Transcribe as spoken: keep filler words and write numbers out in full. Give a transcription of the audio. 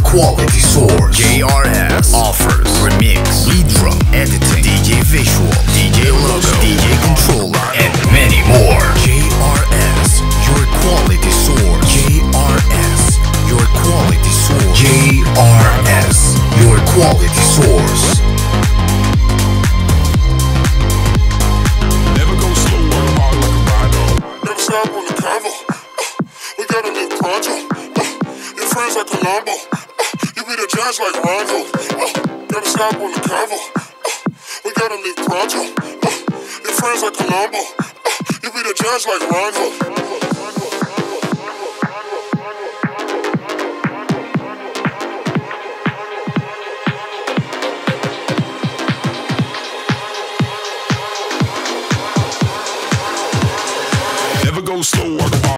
quality source. J R S offers remix, Redrum, editing, D J visual, D J logo, D J controller, and many more. J R S, your quality source. J R S, your quality source. J R S, your quality source. Never go slow, work hard like a rhino. Never stop on the convo. Uh, we gotta live pronto. Uh, your friends like Colombo. Uh, you be the judge like Rondo. Uh, never stop on the convo. Uh, we gotta live pronto. Uh, your friends like Colombo. Uh, you be the judge like Rondo. Never go slow, work hard.